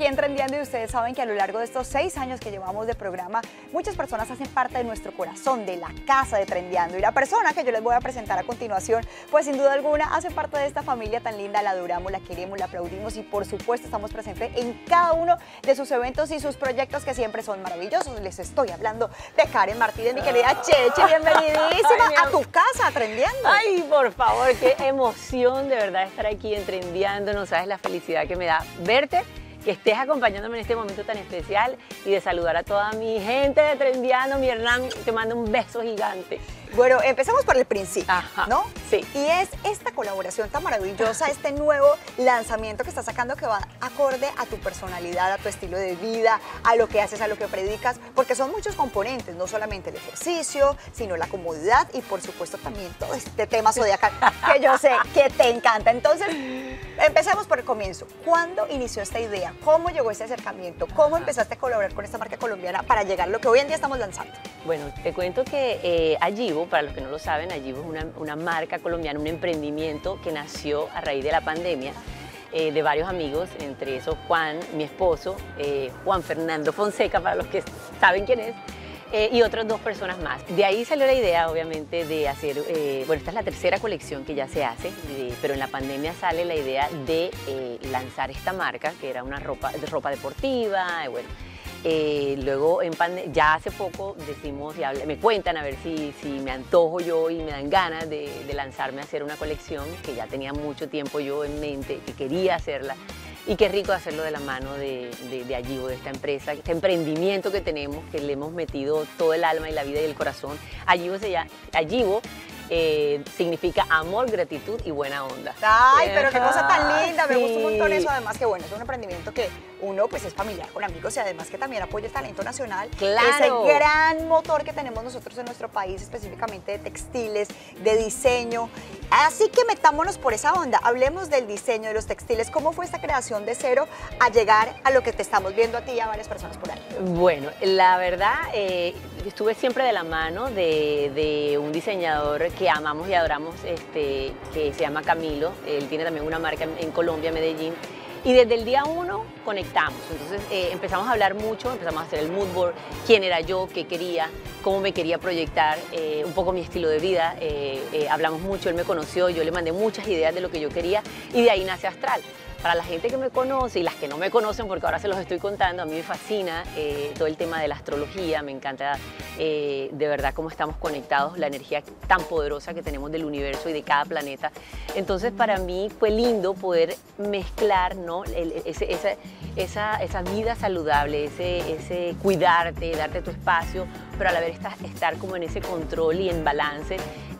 en Trendiando y ustedes saben que a lo largo de estos 6 años que llevamos de programa, muchas personas hacen parte de nuestro corazón, de la casa de Trendiando. Y la persona que yo les voy a presentar a continuación, pues sin duda alguna hace parte de esta familia tan linda, la adoramos, la queremos, la aplaudimos y por supuesto estamos presentes en cada uno de sus eventos y sus proyectos que siempre son maravillosos. Les estoy hablando de Karen Martínez, mi querida Chechi, bienvenidísima a tu casa, Trendiando. Ay, por favor, qué emoción de verdad estar aquí en Trendiando, no sabes la felicidad que me da verte, que estés acompañándome en este momento tan especial y de saludar a toda mi gente de Trendiando. Mi Hernán, te mando un beso gigante. Bueno, empecemos por el principio, Ajá, ¿no? sí. Y es esta colaboración tan maravillosa, este nuevo lanzamiento que estás sacando que va acorde a tu personalidad, a tu estilo de vida, a lo que haces, a lo que predicas, porque son muchos componentes, no solamente el ejercicio, sino la comodidad y por supuesto también todo este tema zodiacal que yo sé que te encanta. Entonces, empecemos por el comienzo. ¿Cuándo inició esta idea? ¿Cómo llegó ese acercamiento? ¿Cómo empezaste a colaborar con esta marca colombiana para llegar a lo que hoy en día estamos lanzando? Bueno, te cuento que Ayivo, para los que no lo saben, Ayivo es una marca colombiana, un emprendimiento que nació a raíz de la pandemia, de varios amigos, entre esos Juan, mi esposo, Juan Fernando Fonseca, para los que saben quién es, y otras 2 personas más. De ahí salió la idea, obviamente, de hacer, bueno, esta es la tercera colección que ya se hace, pero en la pandemia sale la idea de lanzar esta marca, que era una ropa deportiva, bueno. Luego, ya hace poco decimos, me cuentan a ver si me antojo yo y me dan ganas de lanzarme a hacer una colección que ya tenía mucho tiempo yo en mente, que quería hacerla. Y qué rico hacerlo de la mano de Ayivo, de esta empresa, este emprendimiento que tenemos, que le hemos metido todo el alma y la vida y el corazón. Ayivo significa amor, gratitud y buena onda. Ay, pero qué cosa tan linda, me gusta un montón eso, además que bueno, es un emprendimiento que uno pues es familiar con amigos y además que también apoya el talento nacional. Claro. Ese gran motor que tenemos nosotros en nuestro país, específicamente de textiles, de diseño. Así que metámonos por esa onda, hablemos del diseño de los textiles. ¿Cómo fue esta creación de cero a llegar a lo que te estamos viendo a ti y a varias personas por ahí? Bueno, la verdad, estuve siempre de la mano de un diseñador que amamos y adoramos, que se llama Camilo. Él tiene también una marca en Colombia, Medellín. Y desde el día 1 conectamos, entonces empezamos a hablar mucho, empezamos a hacer el mood board, quién era yo, qué quería, cómo me quería proyectar, un poco mi estilo de vida, hablamos mucho, él me conoció, yo le mandé muchas ideas de lo que yo quería y de ahí nace Astral. Para la gente que me conoce y las que no me conocen, porque ahora se los estoy contando, a mí me fascina todo el tema de la astrología, me encanta de verdad cómo estamos conectados, la energía tan poderosa que tenemos del universo y de cada planeta. Entonces para mí fue lindo poder mezclar, ¿no? esa vida saludable, ese cuidarte, darte tu espacio, pero a la vez estar como en ese control y en balance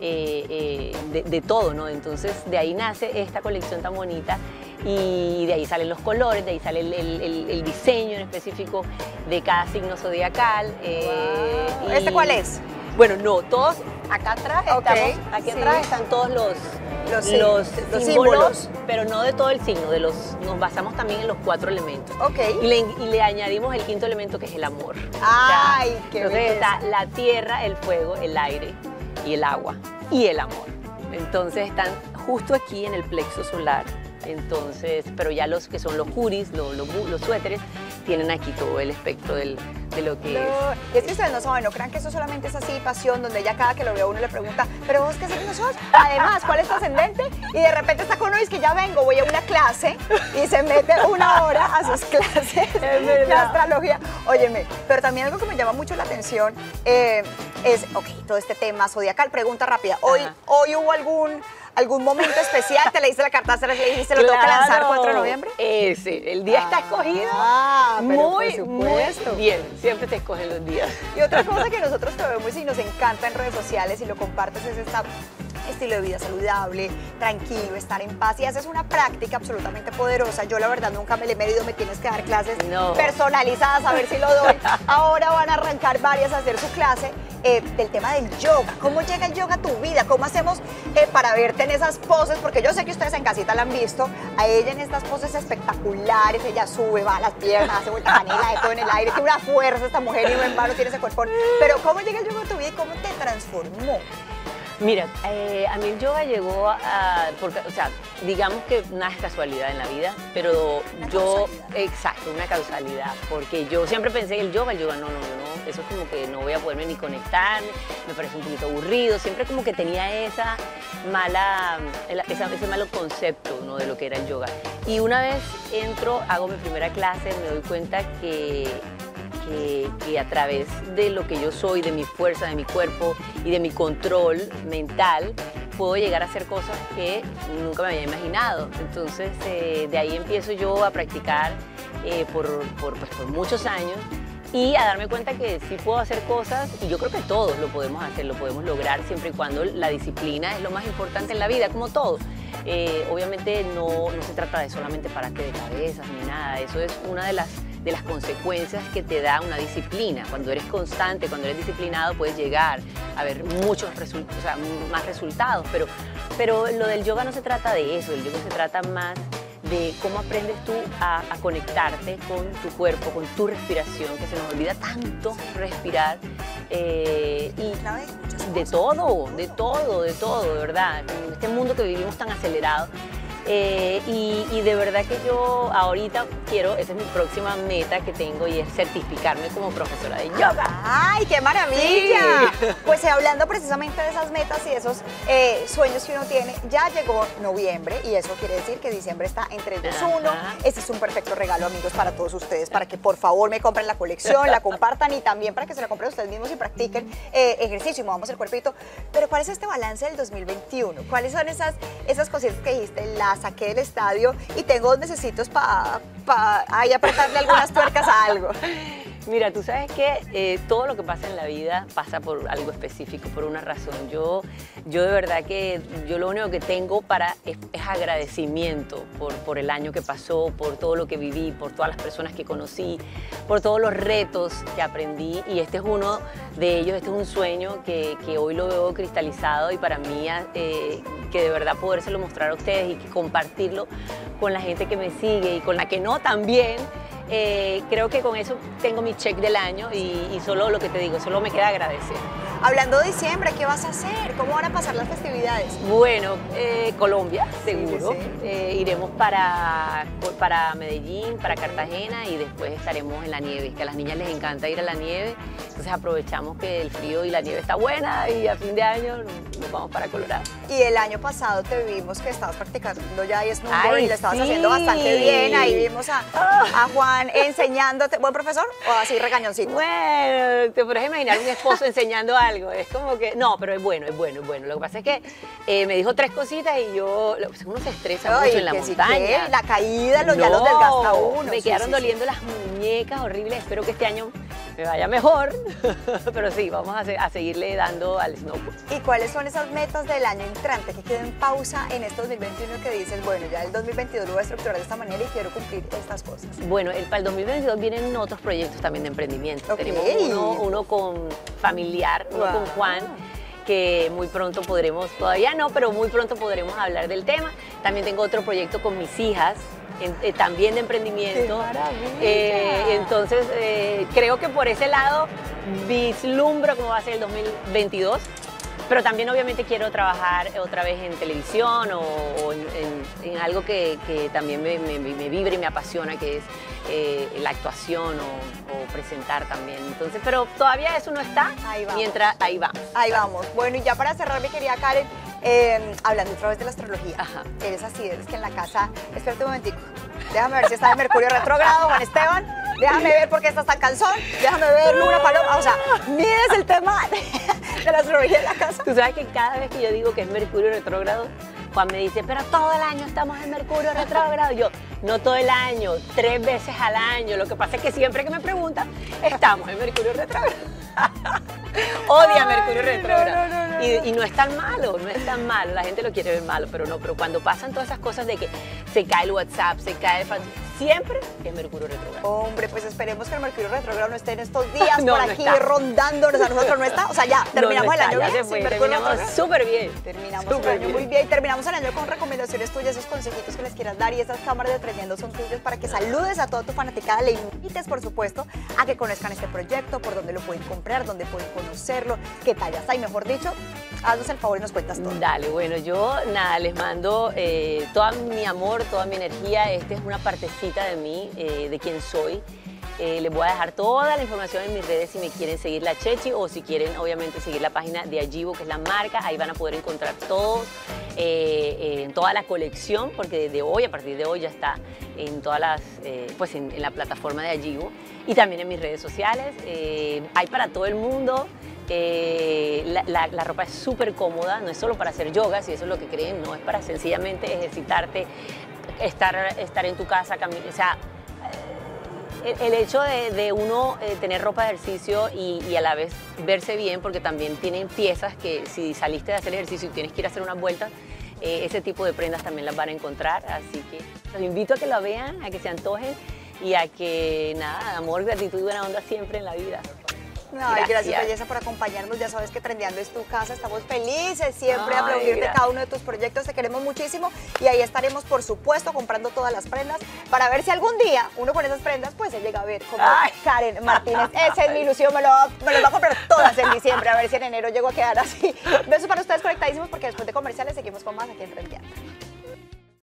de todo, ¿no? Entonces de ahí nace esta colección tan bonita. Y de ahí salen los colores, de ahí sale el diseño en específico de cada signo zodiacal. Wow. ¿Este cuál es? Bueno, no, todos, acá atrás, Okay, aquí sí. atrás están todos los símbolos, pero no de todo el signo, nos basamos también en los 4 elementos. Okay. Y le añadimos el 5º elemento, que es el amor. Ay, qué entonces belleza. está la tierra, el fuego, el aire y el agua y el amor. Entonces están justo aquí en el plexo solar. Entonces, pero ya los que son los hoodies, los suéteres, tienen aquí todo el espectro de lo que es. Y es que ustedes no saben, no crean que eso solamente es así, pasión, donde ya cada que lo ve a uno le pregunta, ¿pero vos qué signo sos? Además, ¿cuál es tu ascendente? Y de repente está con uno y es que ya vengo, voy a una clase y se mete 1 hora a sus clases de astrología. Óyeme, pero también algo que me llama mucho la atención es, todo este tema zodiacal. Pregunta rápida, ¿hoy hubo algún momento especial? ¿Te leíste la carta astral y le dijiste lo tengo que lanzar 4 de noviembre? Ese, el día está escogido. Pero muy, por supuesto. muy bien, siempre te escogen los días. Y otra cosa que nosotros te vemos y nos encanta en redes sociales y lo compartes es este estilo de vida saludable, tranquilo, estar en paz y haces una práctica absolutamente poderosa. Yo la verdad nunca me le he medido, me tienes que dar clases personalizadas a ver si lo doy. Ahora van a arrancar varias a hacer su clase del tema del yoga. ¿Cómo llega el yoga a tu vida? ¿Cómo hacemos para verte en esas poses? Porque yo sé que ustedes en casita la han visto, a ella en estas poses espectaculares, ella sube, va a las piernas, hace vuelta canela, de todo en el aire, tiene una fuerza esta mujer y no en vano tiene ese cuerpo. Pero ¿cómo llega el yoga a tu vida y cómo te transformó? Mira, a mí el yoga llegó porque, o sea, digamos que nada es casualidad en la vida, pero exacto, una causalidad, porque yo siempre pensé que el yoga, no, eso es como que no voy a poderme ni conectar, me parece un poquito aburrido, siempre como que tenía ese malo concepto, ¿no?, de lo que era el yoga. Y una vez entro, hago mi primera clase, me doy cuenta que a través de lo que yo soy, de mi fuerza, de mi cuerpo y de mi control mental, puedo llegar a hacer cosas que nunca me había imaginado. Entonces, de ahí empiezo yo a practicar por muchos años y a darme cuenta que sí puedo hacer cosas, y yo creo que todos lo podemos hacer, lo podemos lograr siempre y cuando la disciplina es lo más importante en la vida, como todo. Obviamente no se trata de solamente pararte de cabezas ni nada, eso es una de las consecuencias que te da una disciplina. Cuando eres constante, cuando eres disciplinado, puedes llegar a ver más resultados, pero lo del yoga no se trata de eso, el yoga se trata más de cómo aprendes tú a conectarte con tu cuerpo, con tu respiración, que se nos olvida tanto respirar, y de todo, de verdad, en este mundo que vivimos tan acelerado. Y de verdad que yo ahorita esa es mi próxima meta que tengo, y es certificarme como profesora de yoga. ¡Ay, qué maravilla! Sí. Pues hablando precisamente de esas metas y esos sueños que uno tiene, ya llegó noviembre y eso quiere decir que diciembre está en 3, 2, 1. Este es un perfecto regalo, amigos, para todos ustedes, para que por favor me compren la colección, la compartan, y también para que se la compren ustedes mismos y practiquen ejercicio y movamos el cuerpito. Pero ¿cuál es este balance del 2021? ¿Cuáles son esas cositas que dijiste? La saqué del estadio y tengo 2 mesecitos para ahí apretarle algunas tuercas a algo? Mira, tú sabes que todo lo que pasa en la vida pasa por algo específico, por una razón. Yo de verdad que yo lo único que tengo es agradecimiento por el año que pasó, por todo lo que viví, por todas las personas que conocí, por todos los retos que aprendí, y este es uno de ellos, este es un sueño que hoy lo veo cristalizado, y para mí que de verdad podérselo mostrar a ustedes y que compartirlo con la gente que me sigue y con la que no también. Creo que con eso tengo mi check del año, y solo lo que te digo, solo me queda agradecer. Hablando de diciembre, ¿qué vas a hacer? ¿Cómo van a pasar las festividades? Bueno, Colombia, seguro. Sí. Iremos para Medellín, para Cartagena, y después estaremos en la nieve, que a las niñas les encanta ir a la nieve. Entonces aprovechamos que el frío y la nieve está buena, y a fin de año nos vamos para Colorado. Y el año pasado te vimos que estabas practicando ya snowboard y lo estabas sí. haciendo bastante bien. Ahí vimos a Juan enseñándote. ¿Buen profesor o así regañoncito? Bueno, te podrás imaginar un esposo enseñando algo. Es como que, no, pero es bueno. Lo que pasa es que me dijo 3 cositas y uno se estresa mucho en la montaña. La caída ya los desgasta a uno. Me quedaron doliendo las muñecas horribles. Espero que este año me vaya mejor. Pero sí, vamos a seguirle dando al snowboard. ¿Y cuáles son esas metas del año entrante que queden en pausa en este 2021 que dices, bueno, ya el 2022 lo voy a estructurar de esta manera y quiero cumplir estas cosas? Bueno, para el 2022 vienen otros proyectos también de emprendimiento. Okay. Tenemos uno con familiar, uno con Juan, que muy pronto podremos, todavía no, pero muy pronto podremos hablar del tema. También tengo otro proyecto con mis hijas, también de emprendimiento. Entonces, creo que por ese lado vislumbro cómo va a ser el 2022. Pero también obviamente quiero trabajar otra vez en televisión o en algo que también me vibra y me apasiona, que es la actuación o presentar también. Entonces, pero todavía eso no está, mientras ahí va. Ahí vamos. Bueno, y ya para cerrar, mi querida Karen, hablando otra vez de la astrología, eres así, eres que en la casa, espérate un momentico, déjame ver si está en Mercurio retrógrado, Juan Esteban, déjame ver por qué estás tan cansón, déjame ver Luna Paloma, o sea, mides el tema de la astrología en la casa. Tú sabes que cada vez que yo digo que es Mercurio retrógrado, Juan me dice, pero todo el año estamos en Mercurio retrógrado. Yo, no todo el año, 3 veces al año. Lo que pasa es que siempre que me preguntan, estamos en Mercurio retrógrado. Odia Mercurio retrógrado. Y no es tan malo, la gente lo quiere ver malo, pero no. Pero cuando pasan todas esas cosas de que se cae el WhatsApp, se cae siempre es Mercurio retrógrado. Hombre, pues esperemos que el Mercurio retrógrado no esté en estos días No, por no aquí está. rondándonos, a nosotros no está. O sea, ya terminamos el año ya bien. se sin fue, Mercurio terminamos retrógrado. súper bien. Terminamos Súper el año muy bien. Y terminamos el año con recomendaciones tuyas, esos consejitos que les quieras dar, y esas cámaras de Trendiando son tuyas para que saludes a toda tu fanaticada, le invites, por supuesto, a que conozcan este proyecto, por dónde lo pueden comprar, dónde pueden conocerlo, qué tallas hay, mejor dicho. Haznos el favor y nos cuentas todo. Dale, bueno, yo nada, les mando todo mi amor, toda mi energía. Esta es una partecita de mí, de quién soy. Les voy a dejar toda la información en mis redes si me quieren seguir la Chechi o si quieren obviamente seguir la página de Agivo, que es la marca. Ahí van a poder encontrar todo, toda la colección, porque desde hoy, a partir de hoy ya está en todas las, pues en la plataforma de Agivo y también en mis redes sociales. Hay para todo el mundo. La ropa es súper cómoda, no es solo para hacer yoga, si eso es lo que creen, no, es para sencillamente ejercitarte, estar en tu casa, o sea, el hecho de uno tener ropa de ejercicio y a la vez verse bien, porque también tienen piezas que si saliste de hacer ejercicio y tienes que ir a hacer unas vueltas, ese tipo de prendas también las van a encontrar, así que los invito a que lo vean, a que se antojen y a que, nada, amor, gratitud y buena onda siempre en la vida. Ay, gracias, belleza, por acompañarnos. Ya sabes que Trendiando es tu casa. Estamos felices siempre de Ay, aplaudirte gracias. cada uno de tus proyectos. Te queremos muchísimo y ahí estaremos, por supuesto, comprando todas las prendas para ver si algún día uno con esas prendas pues se llega a ver como Ay. Karen Martínez. Esa es mi ilusión. Me las va a comprar todas en diciembre. A ver si en enero llego a quedar así. Besos para ustedes conectadísimos, porque después de comerciales seguimos con más aquí en Trendiando.